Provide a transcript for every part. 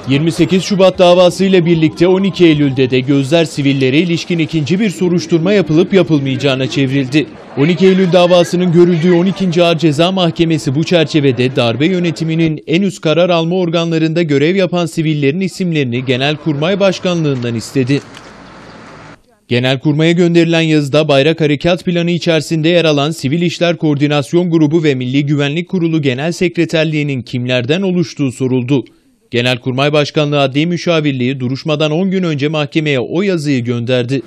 28 Şubat davasıyla birlikte 12 Eylül'de de gözler sivillere ilişkin ikinci bir soruşturma yapılıp yapılmayacağına çevrildi. 12 Eylül davasının görüldüğü 12. Ağır Ceza Mahkemesi bu çerçevede darbe yönetiminin en üst karar alma organlarında görev yapan sivillerin isimlerini Genelkurmay Başkanlığı'ndan istedi. Genelkurmay'a gönderilen yazıda Bayrak Harekat Planı içerisinde yer alan Sivil İşler Koordinasyon Grubu ve Milli Güvenlik Kurulu Genel Sekreterliği'nin kimlerden oluştuğu soruldu. Genelkurmay Başkanlığı Adli Müşavirliği duruşmadan 10 gün önce mahkemeye o yazıyı gönderdi.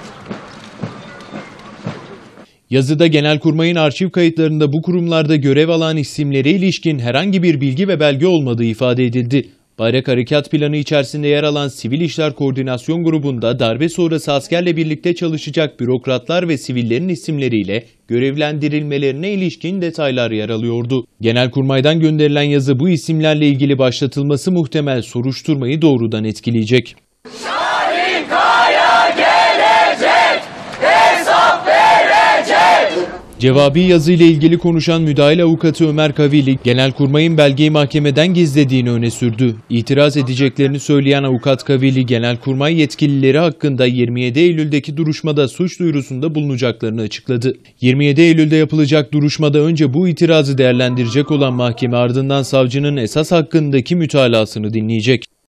Yazıda Genelkurmay'ın arşiv kayıtlarında bu kurumlarda görev alan isimlere ilişkin herhangi bir bilgi ve belge olmadığı ifade edildi. Bayrak Harekat Planı içerisinde yer alan Sivil İşler Koordinasyon Grubu'nda darbe sonrası askerle birlikte çalışacak bürokratlar ve sivillerin isimleriyle görevlendirilmelerine ilişkin detaylar yer alıyordu. Genelkurmay'dan gönderilen yazı bu isimlerle ilgili başlatılması muhtemel soruşturmayı doğrudan etkileyecek. Cevabi yazıyla ilgili konuşan müdahil avukatı Ömer Kavili, Genelkurmay'ın belgeyi mahkemeden gizlediğini öne sürdü. İtiraz edeceklerini söyleyen avukat Kavili, Genelkurmay yetkilileri hakkında 27 Eylül'deki duruşmada suç duyurusunda bulunacaklarını açıkladı. 27 Eylül'de yapılacak duruşmada önce bu itirazı değerlendirecek olan mahkeme ardından savcının esas hakkındaki mütalasını dinleyecek.